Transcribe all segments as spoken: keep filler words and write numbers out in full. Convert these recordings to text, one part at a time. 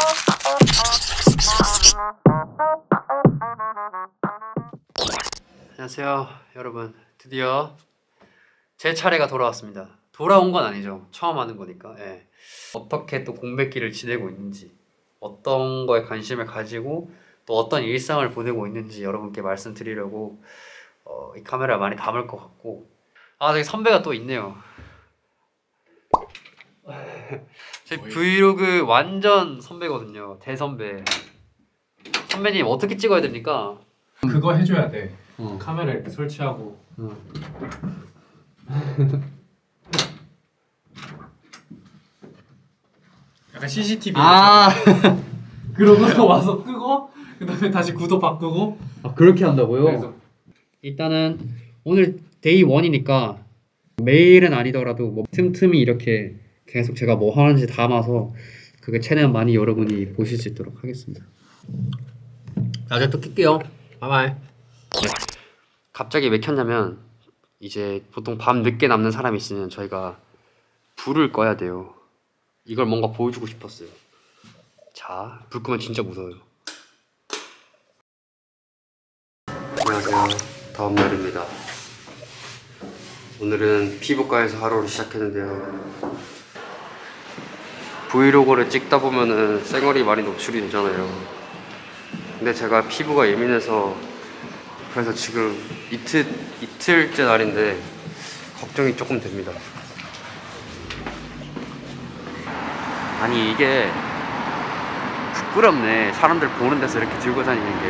안녕하세요 여러분, 드디어 제 차례가 돌아왔습니다. 돌아온 건 아니죠, 처음 하는 거니까. 예. 어떻게 또 공백기를 지내고 있는지, 어떤 거에 관심을 가지고 또 어떤 일상을 보내고 있는지 여러분께 말씀드리려고 어, 이 카메라 많이 담을 것 같고. 아, 저기 선배가 또 있네요. 제 브이로그 완전 선배거든요. 대선배. 선배님 어떻게 찍어야 됩니까? 그거 해줘야 돼. 어. 카메라 이렇게 설치하고. 어. 약간 씨씨티비. 아. 그러고 와서 끄고 그 다음에 다시 구도 바꾸고. 아, 그렇게 한다고요? 그래서. 일단은 오늘 데이 원이니까 매일은 아니더라도 뭐 틈틈이 이렇게 계속 제가 뭐 하는지 담아서 그게 최대한 많이 여러분이 보실 수 있도록 하겠습니다. 나중에 또 낄게요. 바이바이. 갑자기 왜 켰냐면, 이제 보통 밤 늦게 남는 사람이 있으면 저희가 불을 꺼야 돼요. 이걸 뭔가 보여주고 싶었어요. 자, 불 끄면 진짜 무서워요. 안녕하세요, 다음 날입니다. 오늘은 피부과에서 하루를 시작했는데요. 브이로그를 찍다 보면은 쌩얼이 많이 노출이 되잖아요. 근데 제가 피부가 예민해서, 그래서 지금 이틀, 이틀째 날인데 걱정이 조금 됩니다. 아니, 이게 부끄럽네, 사람들 보는 데서 이렇게 들고 다니는 게.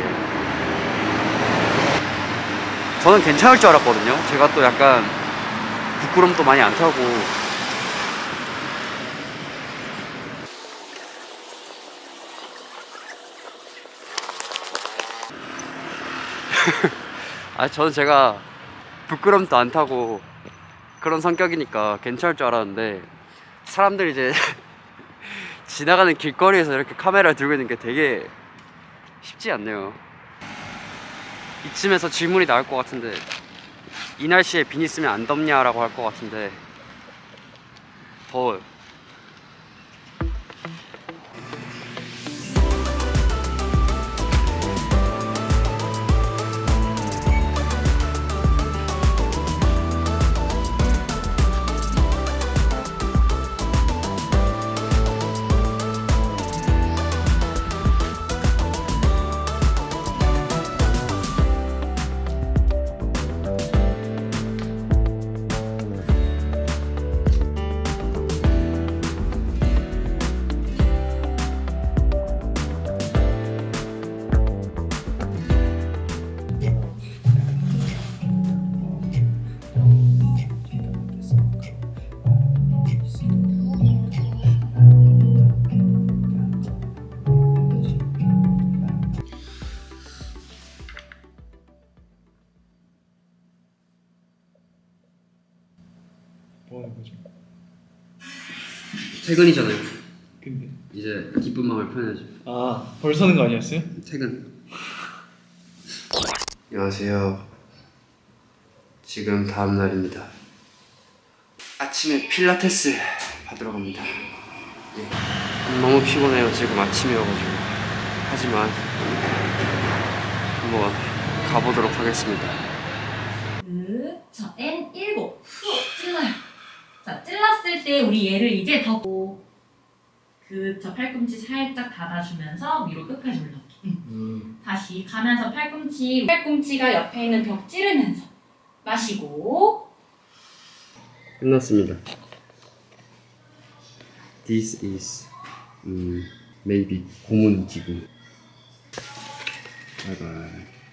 저는 괜찮을 줄 알았거든요. 제가 또 약간 부끄럼도 많이 안 타고. 아, 저는 제가 부끄럼도 안 타고 그런 성격이니까 괜찮을 줄 알았는데, 사람들이 이제 지나가는 길거리에서 이렇게 카메라를 들고 있는 게 되게 쉽지 않네요. 이쯤에서 질문이 나올 것 같은데, 이 날씨에 비니 쓰면 안 덥냐라고 할 것 같은데, 더워요. 뭐 하는 거죠? 퇴근이잖아요. 근데 이제 기쁜 마음을 표현하죠. 아, 벌써 하는 거 아니었어요? 퇴근. 안녕하세요. 지금 다음 날입니다. 아침에 필라테스 받으러 갑니다. 예. 너무 피곤해요, 지금 아침이어가지고. 하지만 한번 가보도록 하겠습니다. 그, 자, 엔 일곱. 후, 찔러요. 자, 찔렀을 때 우리 얘를 이제 더 그, 저 팔꿈치 살짝 닫아주면서 위로 끝까지 올라오기. 응. 음. 다시 가면서 팔꿈치, 팔꿈치가 옆에 있는 벽 찌르면서 마시고. 끝났습니다. This is um, maybe 고문 기구. 바이바이.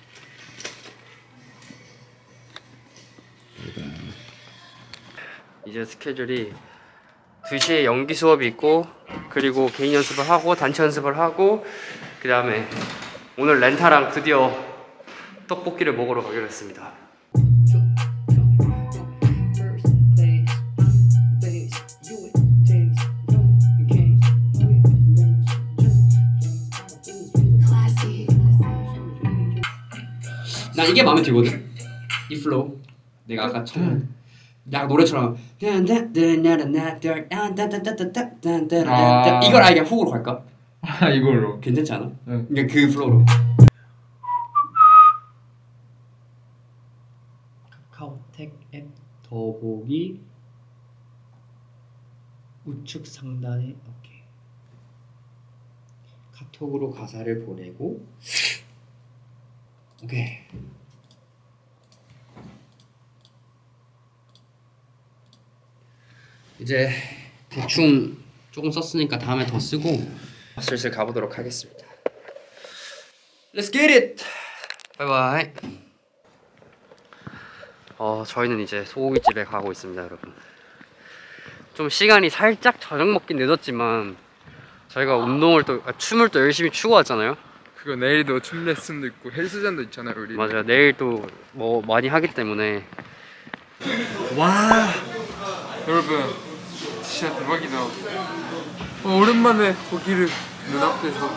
바이바이. 이제 스케줄이 두 시에 연기 수업이 있고, 그리고 개인 연습을 하고 단체 연습을 하고, 그 다음에 오늘 렌타랑 드디어 떡볶이를 먹으러 가기로 했습니다. 난 이게 마음에 들거든. 이 플로우. 내가 아까 처음 약간 노래처럼 이걸 알게 훅으로 갈까? 아 이걸로. 괜찮지 않아? 응. 그러니까 그 플로우로. 카카오텍 앱 더보기 우측 상단에 오케이. 카톡으로 가사를 보내고 오케이. 이제 대충 조금 썼으니까 다음에 더 쓰고 슬슬 가보도록 하겠습니다. Let's get it. 바이바이. 어 저희는 이제 소고기집에 가고 있습니다, 여러분. 좀 시간이 살짝 저녁 먹긴 늦었지만 저희가 운동을 또 아, 춤을 또 열심히 추고 왔잖아요. 그거 내일도 춤 레슨도 있고 헬스장도 있잖아요 우리. 맞아요. 내일 또 뭐 많이 하기 때문에. 와 여러분 진짜 대박이다. 어, 오랜만에 고기를 눈앞에서.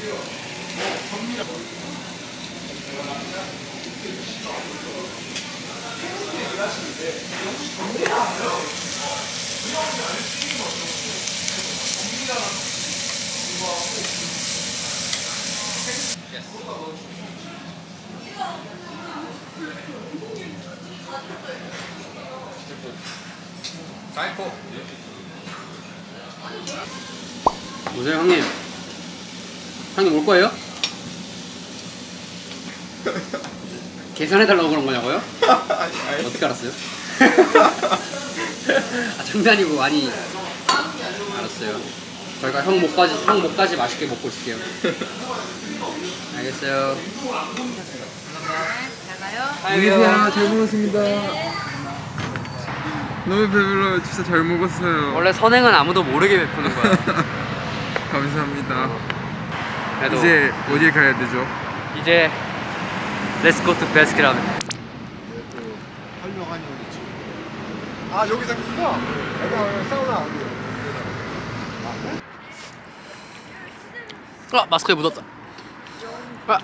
사이코. 오세요, 형님. 형님 올 거예요? 계산해달라고 그런 거냐고요? 어떻게 알았어요? 아, 장난이고. 아니 알았어요. 저희가 형 목까지 형 목까지 맛있게 먹고 있을게요. 알겠어요. 안녕히 계세요. 잘 먹었습니다. 너무 배불러요. 진짜 잘 먹었어요. 원래 선행은 아무도 모르게 베푸는 거야. 감사합니다. 그래도 이제 어디에 가야 되죠? 이제 Let's go to 베스킨라빈. 설명하니 어디지? 아 여기서 있어? 여기 사우나 어디요? 아 마스크에 묻었다. 아.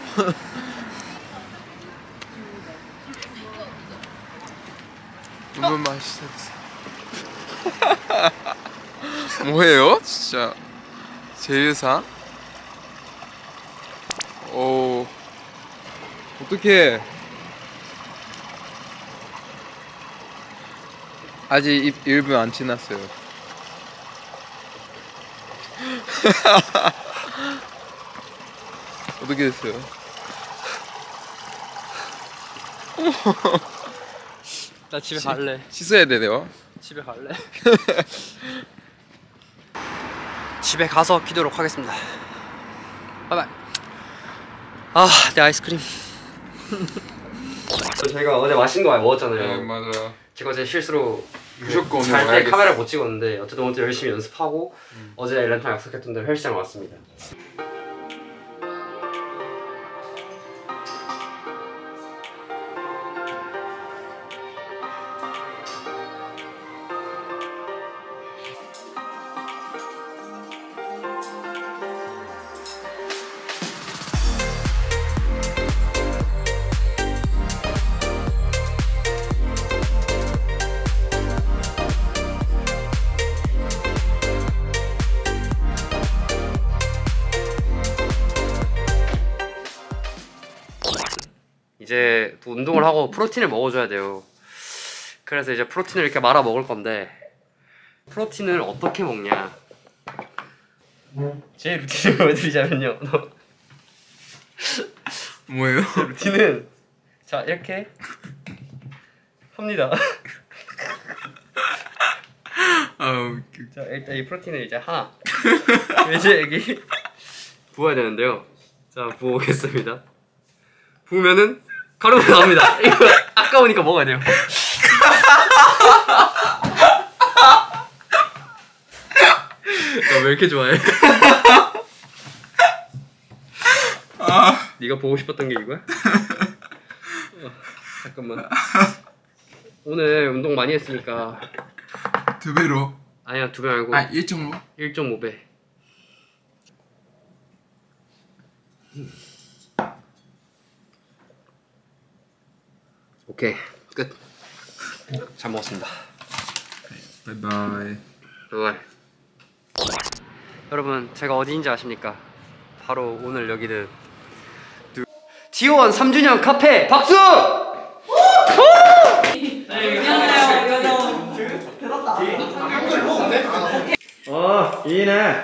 너무 맛있었어. 뭐예요? 진짜 제휴사? 오 어떡해. 아직 입 일 분 안 지났어요. 어떻게 됐어요? 나 집에 갈래. 씻어야 돼요. 집에 갈래. 집에 가서 키도록 하겠습니다. 바이바이. 아, 내 아이스크림. 저희가 어제 맛있는 거 많이 먹었잖아요. 네 맞아요. 제가 제 실수로 무조건 잘 때 먹어야겠어. 카메라 못 찍었는데 어쨌든 오늘 열심히 연습하고 음. 어제 렌탈 약속했던 대로 헬스장 왔습니다. 이제 또 운동을 하고 프로틴을 먹어줘야 돼요. 그래서 이제 프로틴을 이렇게 말아 먹을 건데 프로틴을 어떻게 먹냐? 제 루틴을 보여드리자면요. 뭐예요? 제 루틴은 자 이렇게 합니다. 아 웃겨. 자 일단 이 프로틴을 이제 하나 이제 여기 부어야 되는데요. 자 부어보겠습니다. 부으면은 가루가 나옵니다. 이거 아까우니까 먹어야 돼요. 너 왜 이렇게 좋아해? 아 네가 보고 싶었던 게 이거야? 어, 잠깐만. 오늘 운동 많이 했으니까 두 배로. 아니야 두 배 말고 아 일 점 오? 일 점 오 배. 오케이 끝. 잘 먹었습니다. 바이바이. 바이바이. 여러분 제가 어디인지 아십니까? 바로 오늘 여기는 디오원 삼 주년 카페 박수! 어, 이네.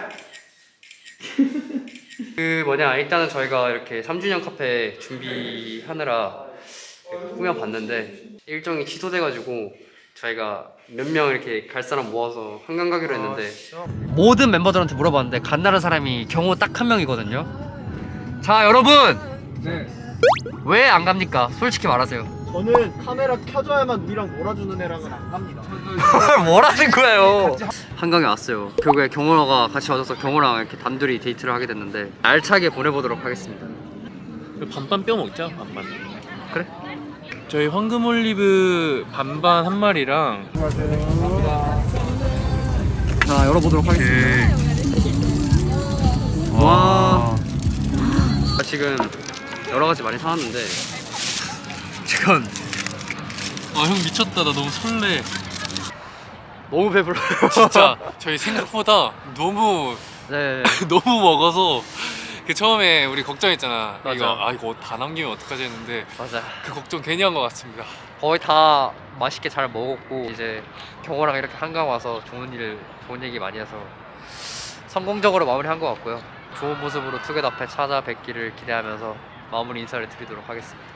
그 뭐냐 일단은 저희가 이렇게 삼 주년 카페 준비하느라 꾸며봤는데 일정이 취소돼가지고 저희가 몇 명 이렇게 갈 사람 모아서 한강 가기로 했는데 모든 멤버들한테 물어봤는데 간다는 사람이 경호 딱 한 명이거든요. 자 여러분 네. 왜 안 갑니까? 솔직히 말하세요. 저는 카메라 켜줘야만 우리랑 놀아주는 애랑은 안 갑니다. 뭐라는 거예요? 한강에 왔어요. 결국에 경호가 같이 와줘서 경호랑 이렇게 단둘이 데이트를 하게 됐는데 알차게 보내보도록 하겠습니다. 반반 뼈 먹자. 반반. 그래? 저희 황금 올리브 반반 한 마리랑 자 열어보도록 하겠습니다. 와 지금 여러 가지 많이 사왔는데 지금 아 형 미쳤다. 나 너무 설레. 너무 배불러요. 진짜 저희 생각보다 너무 네. 너무 먹어서 그 처음에 우리 걱정했잖아. 맞아. 이거 아 이거 다 남기면 어떡하지 했는데 맞아. 그 걱정 괜히 한 것 같습니다. 거의 다 맛있게 잘 먹었고 이제 경호랑 이렇게 한강 와서 좋은 일, 좋은 얘기 많이 해서 성공적으로 마무리한 것 같고요. 좋은 모습으로 투게더페 찾아뵙기를 기대하면서 마무리 인사를 드리도록 하겠습니다.